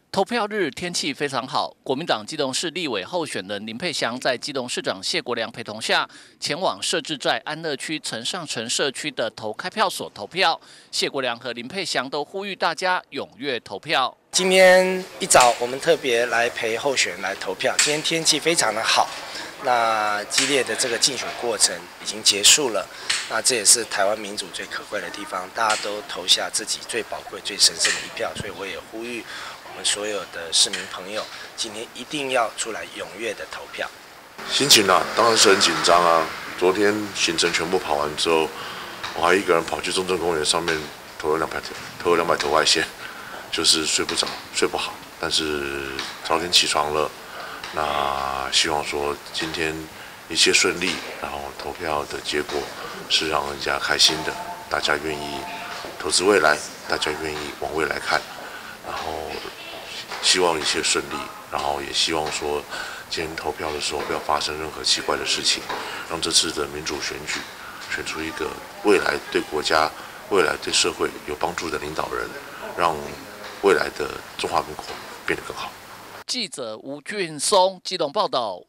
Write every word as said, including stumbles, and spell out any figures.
投票日天气非常好，国民党基隆市立委候选人林佩祥在基隆市长谢国良陪同下，前往设置在安乐区陈上城社区的投开票所投票。谢国良和林佩祥都呼吁大家踊跃投票。 今天一早，我们特别来陪候选人来投票。今天天气非常的好，那激烈的这个竞选过程已经结束了。那这也是台湾民主最可贵的地方，大家都投下自己最宝贵、最神圣的一票。所以我也呼吁我们所有的市民朋友，今天一定要出来踊跃的投票。 心情啊，当然是很紧张啊。昨天行程全部跑完之后，我还一个人跑去中正公园上面投了两百投了两百投外线。就是睡不着，睡不好，但是早点起床了。那希望说今天一切顺利，然后投票的结果是让人家开心的，大家愿意投资未来，大家愿意往未来看，然后希望一切顺利，然后也希望说今天投票的时候不要发生任何奇怪的事情，让这次的民主选举选出一个未来对国家、未来对社会有帮助的领导人，让未来的中华民国变得更好。 记者吴俊松基隆报道。